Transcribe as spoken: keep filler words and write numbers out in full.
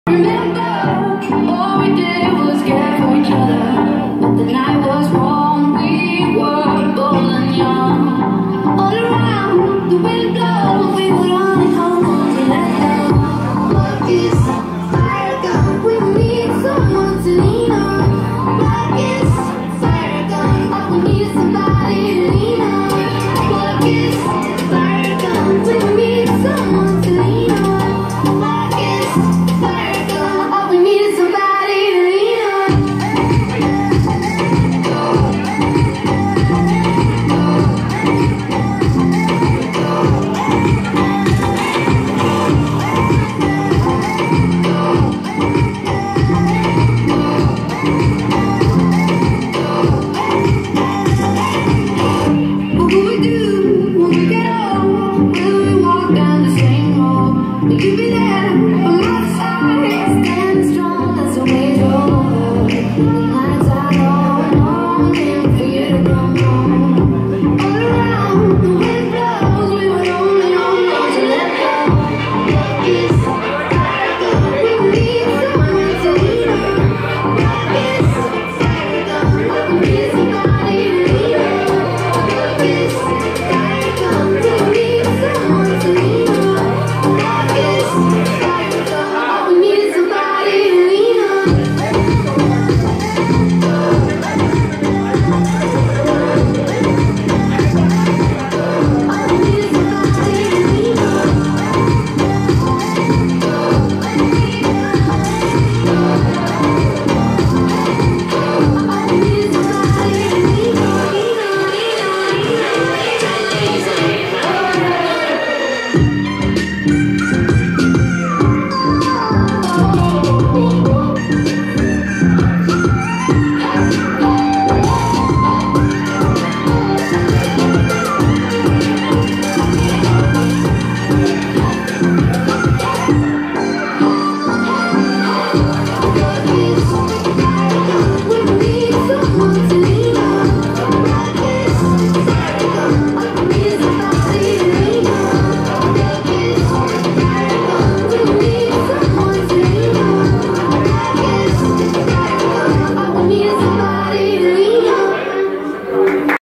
Remember, all we did was care for each other. But the night was warm, we were bold and young. All around, the wind blows, we would only hold on to let go. What is fire gun? We need someone to lean on. What is fire gun? All we need is somebody to lean on. What is fire gun? We need someone to lean on. What is fire gun? All we need is somebody to lean on.